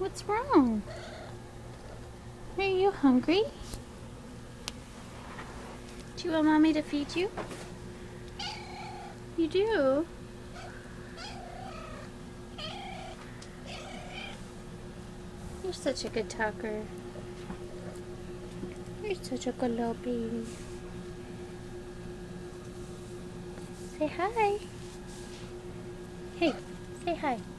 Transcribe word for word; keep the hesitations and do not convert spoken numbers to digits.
What's wrong? Are you hungry? Do you want mommy to feed you? You do? You're such a good talker. You're such a good little baby. Say hi. Hey, say hi.